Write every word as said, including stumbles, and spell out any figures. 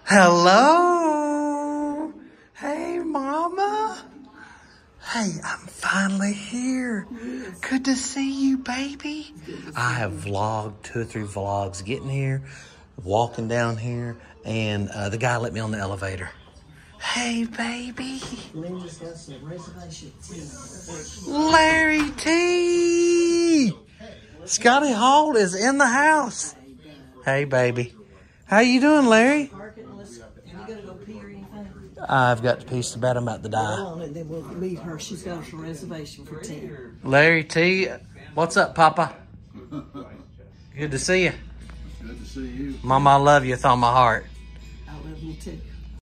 Hello. Hey, Mama. Hey, I'm finally here. Good to see you, baby. I have vlogged two or three vlogs getting here, walking down here, and uh, the guy let me on the elevator. Hey, baby. Larry T. Scotty Hall is in the house. Hey, baby. How you doing, Larry? I've got to pee so bad I'm about to die. Then we'll meet her. She's got a reservation for ten. Larry T. What's up, Papa? Good to see you. Good to see you. Mama, I love you with all my heart. I love you too.